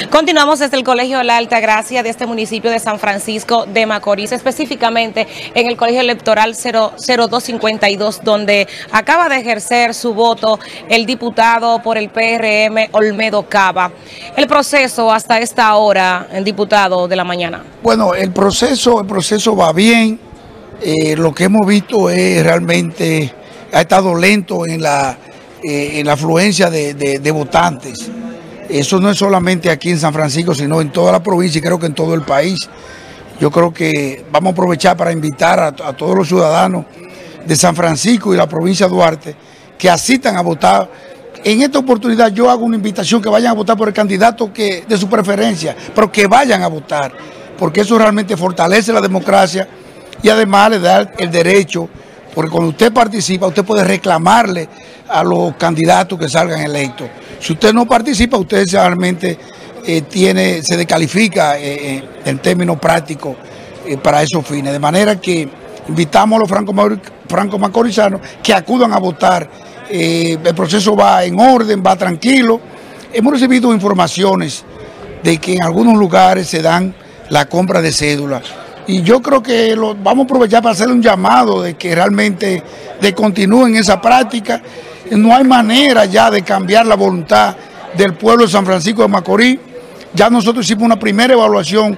Continuamos desde el Colegio La Altagracia de este municipio de San Francisco de Macorís, específicamente en el Colegio Electoral 00252, donde acaba de ejercer su voto el diputado por el PRM, Olmedo Cava. El proceso hasta esta hora, el diputado de la mañana. Bueno, el proceso va bien. Lo que hemos visto es realmente, ha estado lento en la afluencia de votantes. Eso no es solamente aquí en San Francisco, sino en toda la provincia y creo que en todo el país. Yo creo que vamos a aprovechar para invitar a todos los ciudadanos de San Francisco y la provincia de Duarte que asistan a votar. En esta oportunidad yo hago una invitación que vayan a votar por el candidato de su preferencia, pero que vayan a votar, porque eso realmente fortalece la democracia y además le da el derecho, porque cuando usted participa, usted puede reclamarle a los candidatos que salgan electos. Si usted no participa, usted realmente se descalifica en términos prácticos para esos fines. De manera que invitamos a los franco-macorizanos que acudan a votar. El proceso va en orden, va tranquilo. Hemos recibido informaciones de que en algunos lugares se dan la compra de cédulas. Y yo creo que vamos a aprovechar para hacerle un llamado de que realmente continúen esa práctica. No hay manera ya de cambiar la voluntad del pueblo de San Francisco de Macorís. Ya nosotros hicimos una primera evaluación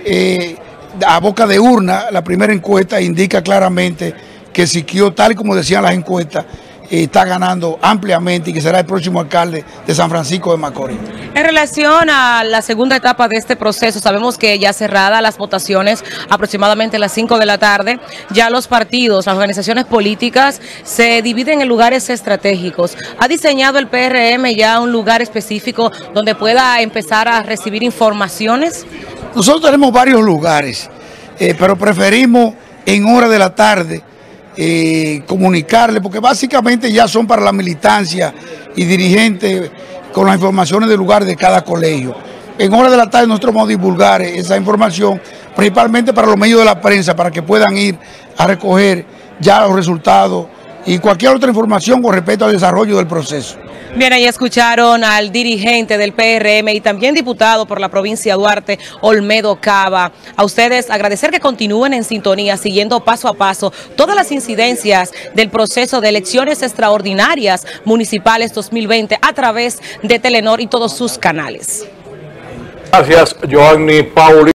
a boca de urna. La primera encuesta indica claramente que Siquio, tal y como decían las encuestas, está ganando ampliamente y que será el próximo alcalde de San Francisco de Macorís. En relación a la segunda etapa de este proceso, sabemos que ya cerradas las votaciones aproximadamente a las 5 de la tarde, ya los partidos, las organizaciones políticas se dividen en lugares estratégicos. ¿Ha diseñado el PRM ya un lugar específico donde pueda empezar a recibir informaciones? Nosotros tenemos varios lugares, pero preferimos en hora de la tarde comunicarle, porque básicamente ya son para la militancia y dirigentes con las informaciones del lugar de cada colegio. En hora de la tarde nosotros vamos a divulgar esa información, principalmente para los medios de la prensa, para que puedan ir a recoger ya los resultados y cualquier otra información con respecto al desarrollo del proceso. Bien, ahí escucharon al dirigente del PRM y también diputado por la provincia de Duarte, Olmedo Cava. A ustedes agradecer que continúen en sintonía, siguiendo paso a paso todas las incidencias del proceso de elecciones extraordinarias municipales 2020 a través de Telenor y todos sus canales. Gracias, Joanny Pauli.